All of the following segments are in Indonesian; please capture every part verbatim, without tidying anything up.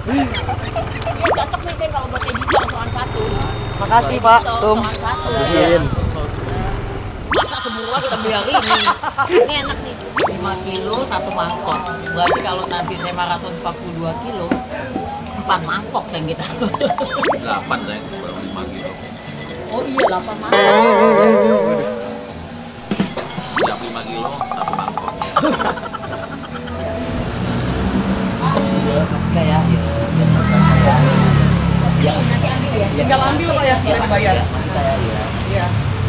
Iya cocok nih saya kalau buat editor soal satu. Makasih Pak. Tum. Bersihin. Masa semua kita biarin ini. Ini enak nih. lima kilo satu mangkok. Berarti kalau nanti saya maraton empat puluh dua kilo, empat mangkok saya kita. delapan saya baru lima kilo. Oh iya delapan mangkok. Siap lima kilo satu mangkok. Kayak ya. Tinggal ambil Pak ya, kita bayar. Kayak ya. Iya.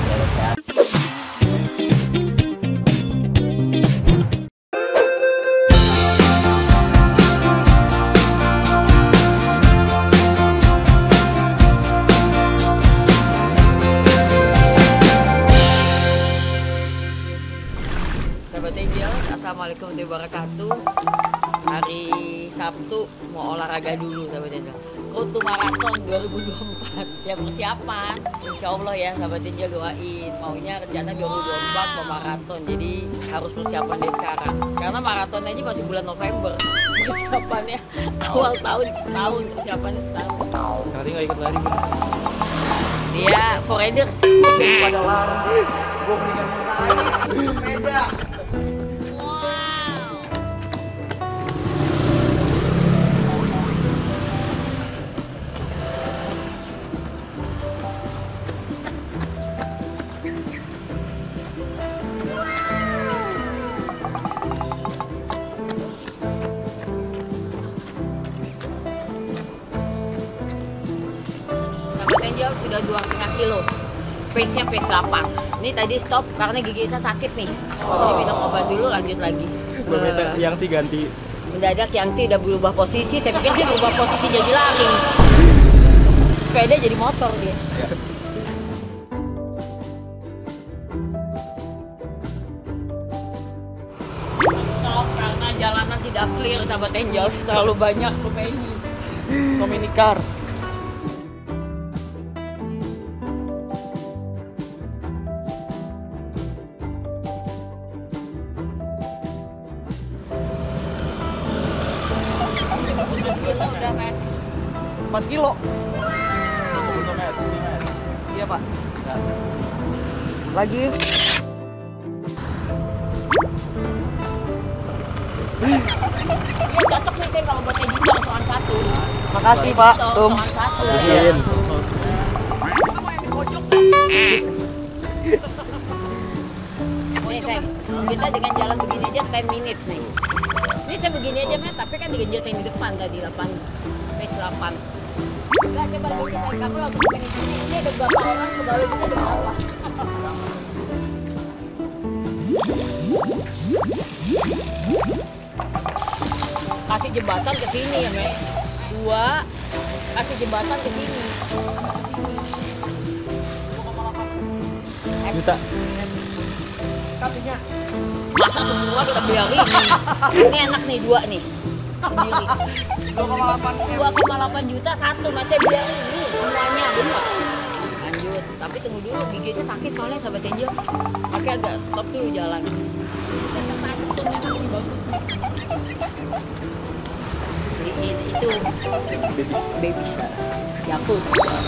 Sahabat Angel, assalamualaikum warahmatullahi wabarakatuh. Hari Sabtu mau olahraga dulu sahabat Angel. Untuk maraton dua ribu dua puluh empat ya persiapan. Insya Allah ya sahabat Angel doain. Maunya rencana dua ribu dua puluh empat mau maraton. Jadi harus persiapan dari sekarang. Karena maraton aja masih bulan November. Persiapannya awal tahun setahun, persiapannya setahun. Nanti nggak ikut lari Bang. Dia for riders. Pada lari. Gue mendingan naik sepeda. Angel sudah dua setengah kilo, pace-nya pace delapan. Ini tadi stop karena gigi saya sakit nih. Jadi minum obat dulu, lanjut lagi. Belum yang ganti. Mendadak Yangti udah berubah posisi, saya pikir dia berubah posisi jadi lari. Sepeda jadi motor dia. Stop karena jalanan tidak clear sahabat Angels, terlalu banyak Rumeni. So many car. Udah Met. empat kilo. Iya Pak. Lagi. Iya cocok nih saya kalau buat editor soal satu. Makasih Pak. Tum. Soal satu. Bersihin. Nih Seng, kita dengan jalan begini aja sepuluh minutes nih. Ini saya begini aja Met, tapi kan digenjot yang di depan tadi delapan, pace delapan. Enggak, coba begini Seng, kamu langsung begini sini. Ini ada berapa orang sebalik kita ada berapa? Kasih jembatan ke sini ya Met. Dua, kasih jembatan ke sini. Juta. Katanya masa semua kita biarin nih. Ini enak nih dua nih sendiri. dua koma delapan juta satu macam biarin nih semuanya bener. Lanjut, tapi tunggu dulu gigi saya sakit soalnya sahabat Angel. Pakai agak stop dulu jalan. Saya sakit tuh enak sih bagus. Beliin itu babies babies Yakult.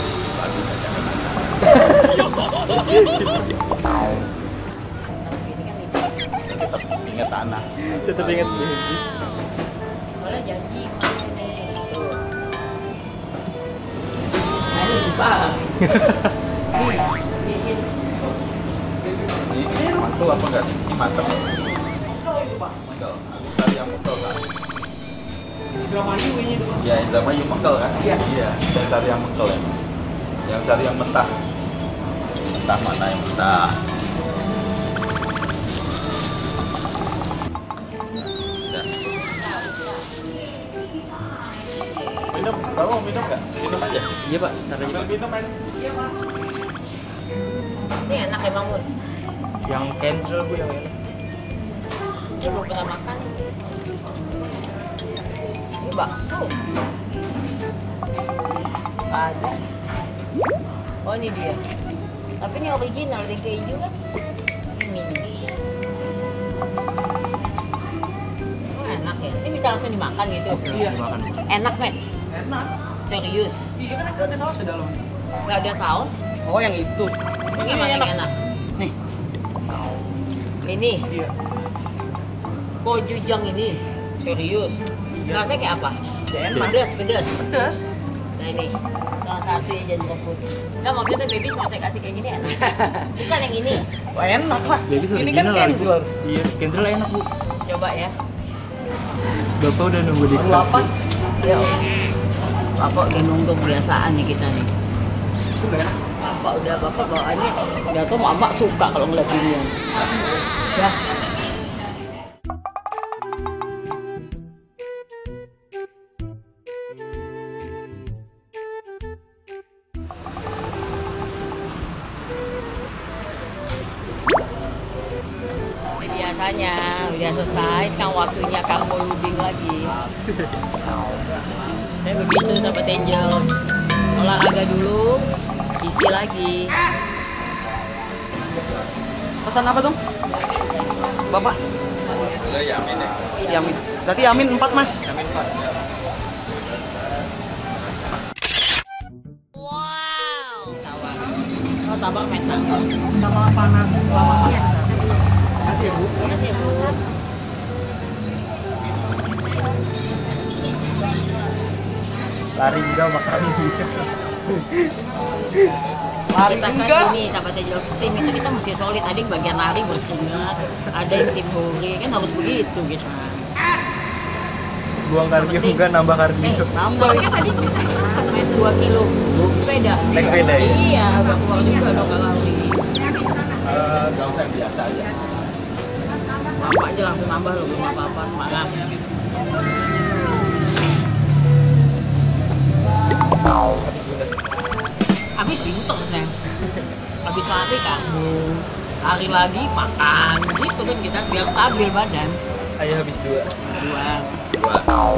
Tetap ingat tanah. Tetap ingat babies. Soalnya janji nih. Nah ini lupa. Nih, Ini mantul apa enggak? Ini mantap. Mantul. Cari yang mantul kan? Indramayu ini tuh. Ya Indramayu mantul kan? Iya. Iya. Saya cari yang mantul ya. Yang cari yang mentah. Mentah mana yang mentah? Minum, kamu mau minum nggak? Minum aja. Iya Pak, caranya Minum, Pak. minum aja. ini enak emang Mus. Yang cancel gue yang enak. Saya belum pernah makan. Ini bakso. Ada. Oh ini dia. Tapi ini original di keju kan? Ini mini. Oh enak ya. Ini bisa langsung dimakan gitu. Iya. Dimakan. Enak Met. Enak. Serius? Iya kan ada saus di dalam. Nggak ada saus? Oh yang itu. Ini mana yang enak? Nih. Ini, Iya. gochujang ini. Serius? Iya. Rasanya kayak apa? Enak. Pedas, pedas. Pedas. Nah ini, salah satu ya jangan putih. Nggak, maksudnya baby mau saya kasih kayak gini enak. Bukan yang ini. Wah enak lah. Baby Ini kan original lah. Kenzler. Iya, Kenzler enak bu. Coba ya. Bapak udah nunggu di Perlu apa? Ya, Bapak udah nunggu kebiasaan nih kita nih. Itu nggak enak. Bapak udah, Bapak bawaannya. Udah tuh mama suka kalau ngeliat ginian. Ya. Biasanya udah selesai, sekarang waktunya kamu loading lagi. Saya begitu sahabat Angels, olahraga dulu, isi lagi. Pesan apa dong? Bapak? Boleh Yamin ya. Yamin. Berarti Yamin empat mas. Yamin empat. Ya. Tawar. Oh, tabak mentang. Sama panas selama Iya. Makasih ya bu. Makasih ya, Bu. Lari juga sama kami. Lari Kita kan enggak. ini sahabat Angels tim itu kita mesti solid. Ada yang bagian lari berkeringat, ada yang tim hore, kan harus begitu kita. Buang kardio enggak, nambah Eh, kardio. Nambah. tapi kan tadi katanya dua kilo sepeda. Naik sepeda ya? Iya, agak keluar juga dong kalau lari. Eh, Gak usah yang biasa aja. Bapak aja langsung nambah loh, belum apa-apa, semangat. Habis pinter saya. Habis lari kamu, lari lagi makan, gitu kan kita biar stabil badan. Ayo habis dua. Dua, Dua.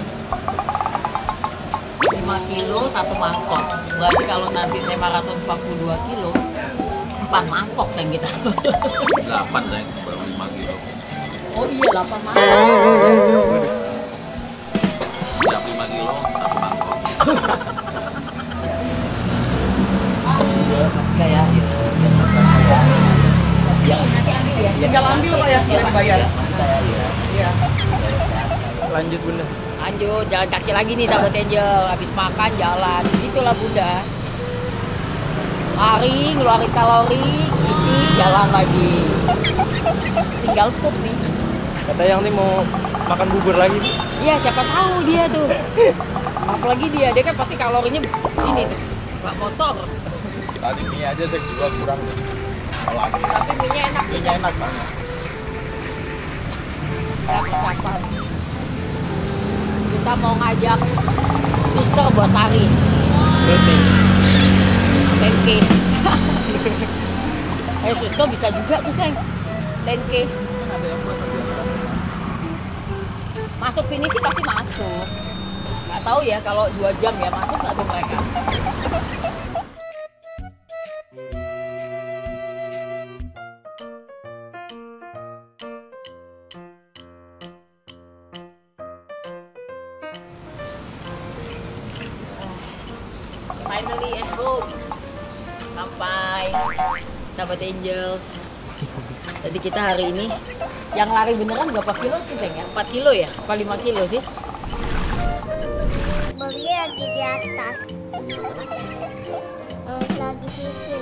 lima kilo satu mangkok. Berarti kalau nanti saya maraton empat puluh dua kilo, empat mangkok sayang kita. Delapan saya baru lima kilo. Oh iya, delapan mangkok. Siap lima kilo satu mangkok. Kayak Nih, nanti ambil ya. tinggal ambil kok ya, yang bayar. Iya. Lanjut bunda. Lanjut, jalan kaki lagi nih sahabat Angel. Habis makan jalan, itulah Bunda. Lari, ngeluarin kalori, isi, jalan lagi. Tinggal pup nih. Kata yang nih mau makan bubur lagi. Iya, siapa tahu dia tuh. Apalagi dia, dia kan pasti kalorinya ini tuh, nggak kotor. Tadi mie aja saya jual kurang. Kalau ada Tapi mie-nya enak. mie enak banget. Ya, persiapan. Kita mau ngajak suster buat tari. Rutin. ten K. Eh, suster bisa juga tuh, sayang. ten K. Masuk finish sih pasti masuk. Nggak tahu ya kalau dua jam ya masuk nggak tuh mereka. Finally at home. Sampai sahabat Angels. Jadi kita hari ini yang lari beneran berapa kilo sih, Teng? Ya? empat kilo ya? Apa lima kilo sih? Bobby lagi di atas. Eh, lagi susun.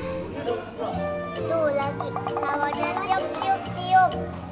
Tuh lagi sawahnya tiup tiup tiup.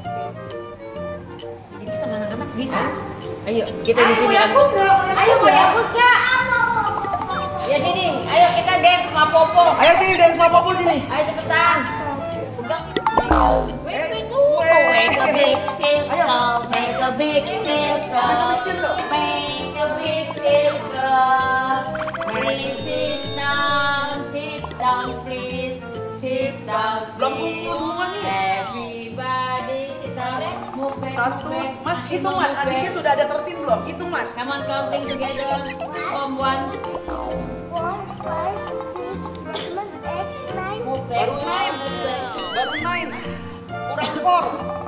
Ini sama anak-anak bisa. Ayo, kita di sini. Ayo, mau yakut nggak? Ya sini, ayo kita dance sama Popo. Ayo sini dance sama Popo sini. Ayo cepetan. Pegang. Wait, wait, tunggu. Make a big circle, make a big circle, make a big circle. Please sit down, sit down, please, sit down. Belum please. kumpul semua nih. Everybody sit down. Move back, Satu. move back, Mas hitung mas, move back. adiknya sudah ada tertib belum? Hitung mas. Come on, counting together. From one, One, five, six, seven, eight, nine. move back. Baru nine. Move back. Baru nine. Kurang four.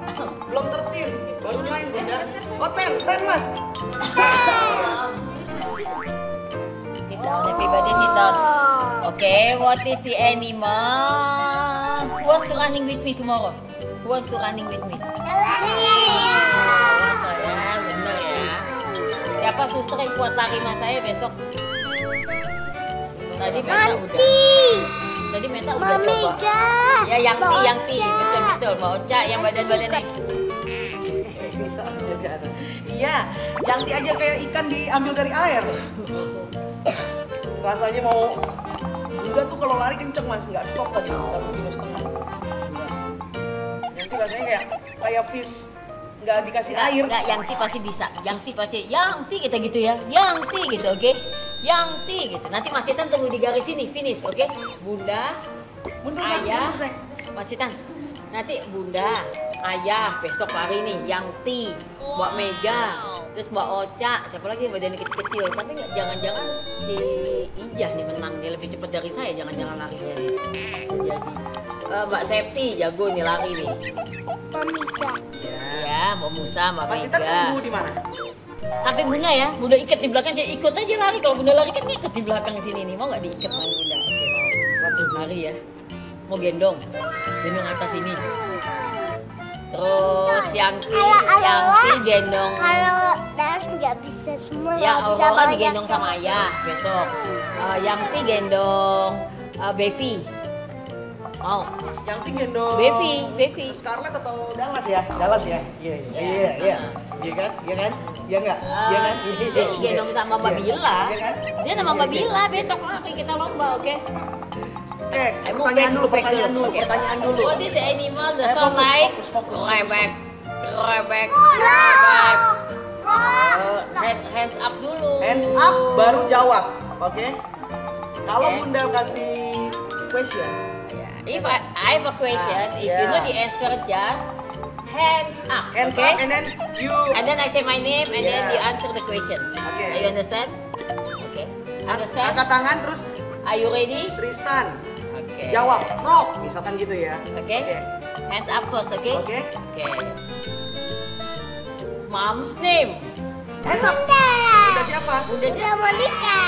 Belum tertib. Baru nine bunda. Oh ten, ten mas. Sit down, everybody sit down. Okay, what is the animal? Who wants to running with me tomorrow? Who wants to running with me? Oh, saya bener ya. Siapa suster yang kuat lari sama saya besok? Tadi Meta udah. Tadi Meta udah coba. Ya, yang ti, yang ti, betul betul. Mbak Oca yang badan-badannya. Iya, yang ti aja kayak ikan diambil dari air. Rasanya mau Bunda tuh kalau lari kenceng mas, nggak stop tadi satu kilo setengah. Yang ti rasanya kayak kayak fish nggak dikasih Nggak, air. nggak, yang ti pasti bisa. Yang ti pasti, yang ti kita gitu ya. Yang ti gitu, oke? Yang ti gitu. Nanti Mas Citan tunggu di garis sini, finish, oke? Bunda, Bunda, ayah, Bunda, Mas Citan. Nanti Bunda, ayah besok hari nih, yang ti, Mbak Mega, terus Mbak Oca, siapa lagi yang badannya kecil-kecil. Tapi nggak, jangan-jangan si Ijah nih menang, dia lebih cepat dari saya, jangan-jangan larinya nih. Bisa jadi. Eh, Mbak Septi jago nih lari nih. Mamika. Ya, Mbak Musa, Mbak Mas kita Mega. tunggu di mana? Sampai Bunda ya, Bunda ikat di belakang, saya ikut aja lari. Kalau Bunda lari kan ikut di belakang sini nih, mau nggak diikat sama Bunda? Oke, mau. Lari ya. Mau gendong, gendong atas ini. Terus yang ti, Ayah, yang ayah. ti gendong. Kalau das nggak bisa semua, Ya, nggak bisa Aurora banyak. digendong sama ayah besok. Eh, yang ti gendong uh, Bevi. Mau? Yang ti gendong. Bevi, Bevi. Scarlett atau Dallas ya? Dallas ya? Iya, iya, iya, iya. Iya kan? Iya kan? Iya nggak? Iya kan? Eh, dia digendong sama Mbak Iya. Bila. Iya kan? Dia sama Mbak Bila besok lari kita lomba, oke? Oke, Eh, mau pertanyaan back- dulu, back pertanyaan dulu, Oke. pertanyaan dulu. What is the animal that Eh, sound fokus, like fokus, fokus. rabbit? Rabbit, rabbit. Oh, hand, hands up dulu. Hands up baru jawab, oke? Kalau Oke. Bunda kasih question, If I, I have a question, Ah, if you yeah. know the answer, just hands up. hands okay? up and then you And then I say my name, and then Yeah. you answer the question. Okay. Are you understand? Okay. Understand? angkat tangan terus Are you ready? Tristan Okay. jawab frog, misalkan gitu ya. Okay. Oke. Hands up first, okay? Oke. Okay. Mom's name. Hands up. Bunda. Bunda siapa? Bunda Bunda siapa? Monica.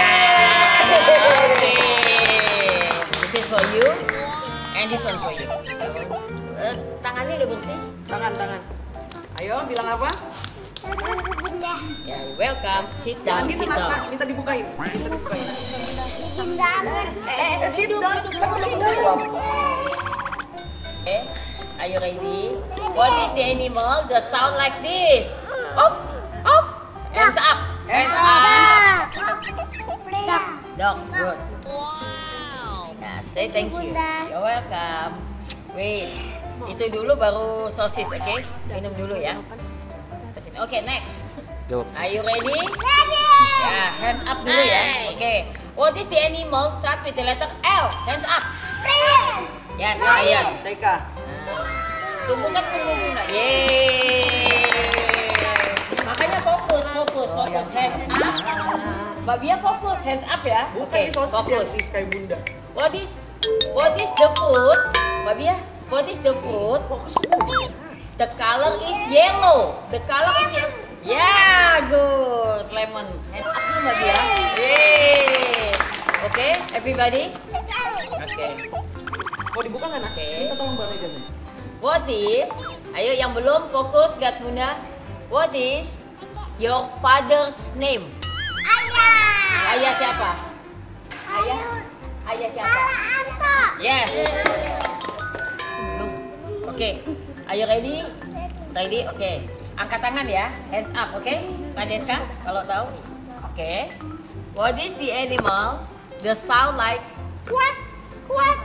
Okay. This is for you, and this one for you. Eh, tangannya udah bersih? Tangan, tangan. Ayo bilang apa? Bunda. Ya, welcome. Sit Jangan down, gitu, sit Nat, down. Nat. Minta dibukain. Minta dibukain. Bikin banget. Eh, eh, Eh, sit duduk, down. duduk, Kenapa duduk, belum duduk. jawab? Okay, are you ready? What is the animal that sound like this? Off, off. Hands up. Hands Hands up. Dak. Dog, good. Ya, say thank you. Bunda. You're welcome. Wait, itu dulu baru sosis, oke? Okay? Minum dulu ya. Oke, okay, next. Jawab. Are you ready? Ya, hands up dulu ya. Oke. Okay. What is the animal start with the letter L? Hands up. Yes, lion. T K. Nah, tumbukan tunggu Bunda. Yeay. Makanya fokus, fokus, fokus. Hands up. Mbak Bia fokus, hands up ya. Bukan Oke, di sosis yang fokus. di kayak Bunda. What is what is the food? Mbak Bia, what is the food? Fokus ke Bunda. The color is yellow. The color is yellow. Yeah, good. Lemon. Hands up dulu Mbak Bia. Yeay. Oke, everybody. Oke. Mau dibuka nggak, Nak? Oke. Minta tolong Mbak Mega nih. What is? Ayo yang belum fokus, lihat Bunda. What is your father's name? Ayah. Ayah siapa? Ayah? Ayah siapa? Anto. Yes. Belum. Oke. Are you ready? Ready? Oke. Angkat tangan ya. Hands up, oke? Pak Deska, kalau tahu. Oke. What is the animal? The sound like Kuat. Kuat.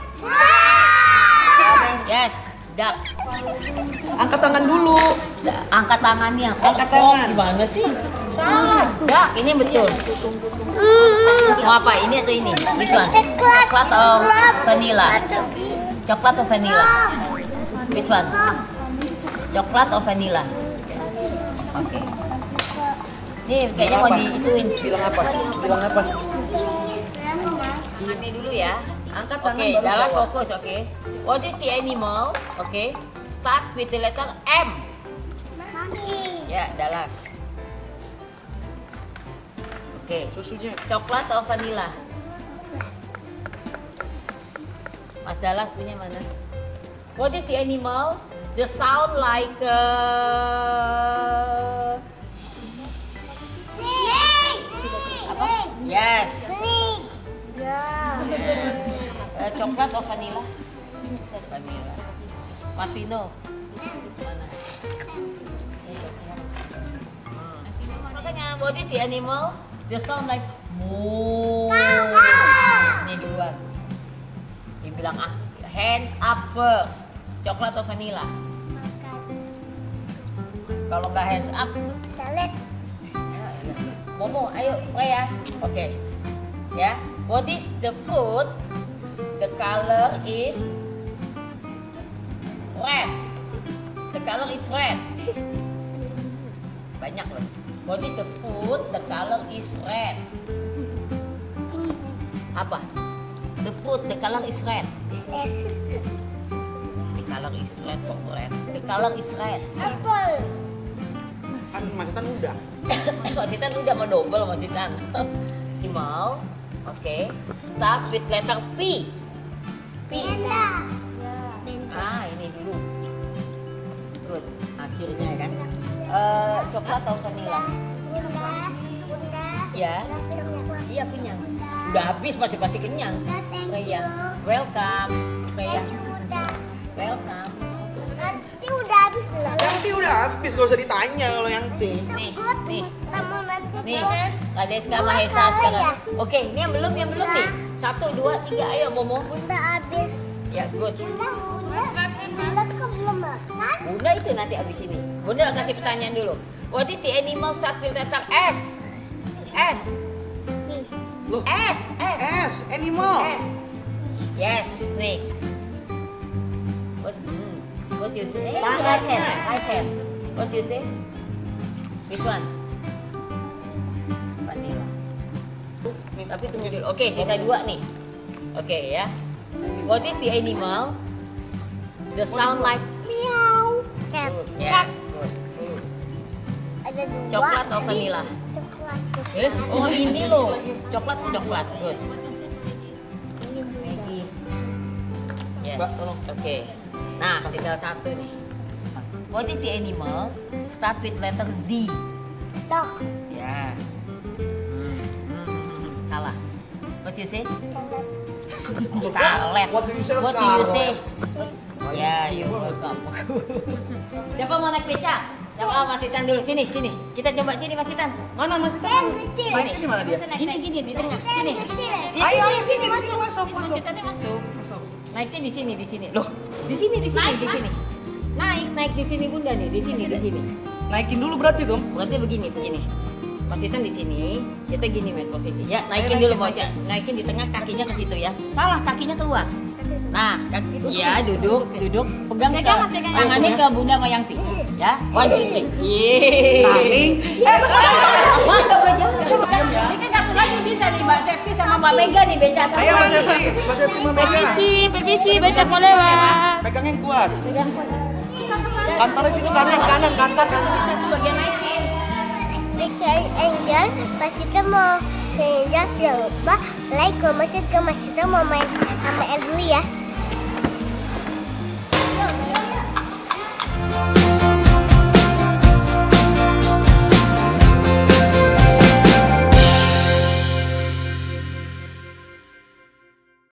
yes, duck. Angkat tangan dulu. Angkat tangannya. Angkat Oh, tangan. Gimana sih? Salah. Duck, ini betul. Mau apa? Ini atau ini? Which one? Coklat atau vanilla? Coklat atau vanilla? Which one? Coklat atau vanilla? Oke. Nih, kayaknya mau diituin. Bilang apa? Bilang apa? Ini dulu ya. Angkat Oke, tangan baru Dallas jawab. fokus, oke. What is the animal? Oke. Start with the letter M. Mami. Ya, Dallas. Oke. Susunya. Coklat atau vanilla? Mas Dallas punya mana? What is the animal? The sound like uh... apa? Yes. Ya. Uh, coklat atau vanilla? Vanilla. Mas Vino. Mana? Hmm. Makanya what is the animal? The sound like moo. Ini duluan. Dibilang ah, hands up first. Coklat atau vanilla? Kalau nggak hands up, Salit. Momo, ayo Freya. Oke. Ya. What is the food? The color is red. The color is red. Banyak loh. What is the food? The color is red. Apa? The food, the color is red. The color is red, kok red. The color is red. Apple. Kan Mas Titan udah. Mas Titan udah mau double Mas Titan. Imal. Oke. Start with letter P. P. Panda. Ah, ini dulu. Good. Akhirnya kan. Eh, coklat atau vanilla? Bunda. Bunda. Ya. Iya kenyang. Udah habis masih pasti kenyang. Freya. Welcome. Freya. Welcome. Nanti udah habis belum? Yang T udah habis, gak usah ditanya kalau yang T. Nih, Takut nih. kamu nanti Nih, stres. Kadeska Dua Mahesa kali sekarang. ya? Oke, ini yang belum, yang belum nih. Satu, dua, tiga, ayo Momo. Bunda habis. Ya, good. Bunda, Bunda, Bunda kok belum makan? Bunda itu nanti abis ini. Bunda kasih pertanyaan dulu. What is the animal start with letter S? S. Nih. Loh, S. S. S, animal. S. Yes, nih. What? Hmm. What you say? Tangannya. Right hand. Right hand. What you say? Which one? Vanilla. Tapi tunggu dulu. Oke, sisa dua nih. Oke ya. What is the animal? The sound like Meow. Cat. good. Cat. Yeah, good. Ada dua. Coklat atau vanilla? Coklat. Eh, oh ini loh. Coklat, coklat. Good. Ini Bunda. Maggie. Yes. Mbak, tolong. Oke. Nah, tinggal satu nih. What is the animal? Start with letter D. Dog. Ya. Hmm. Hmm, hmm, hmm. Salah. What you say? Scarlet. What do you say, What do you say? Scarlet? Ya, you welcome. Siapa mau naik beca? Siapa? Oh, Mas Titan dulu. Sini, sini. Kita coba sini, Mas Titan. Mana Mas Titan? Yang kecil. Sini di mana dia? Gini, gini, di tengah. Sini. Yang kecil. Di Ayo, ayo, sini, sini, masuk. sini, masuk, Mas masuk. Titannya masuk. Naiknya di sini, di sini. Loh, di sini, di sini, di sini. Naik, naik di sini Bunda nih, di sini, di sini. Naikin dulu berarti tuh. Berarti begini, begini. Mas Titan di sini, kita gini main posisi. Ya, naikin Ayo, dulu naikin, bocah. Naikin di tengah, kakinya ke situ ya. Salah, kakinya keluar. Nah, kaki, ya duduk, duduk. Pegang ke tangannya ke Bunda sama Yangti. Ya, one, two, three. Yeay. Taning. Masa belajar? Ini kan satu lagi bisa nih Mbak Septi sama Mbak Mega nih beca. Ayo Mas Septi, Mas Septi mau pegang. Permisi, permisi, beca mau lewat. Pegang yang kuat. Pegang. Kantornya situ kanan, kanan, kantor. Satu bagian naikin. Oke, Angel, pas kita mau Angel jangan lupa like, comment, share, ke Mas kita mau main sama El dulu ya.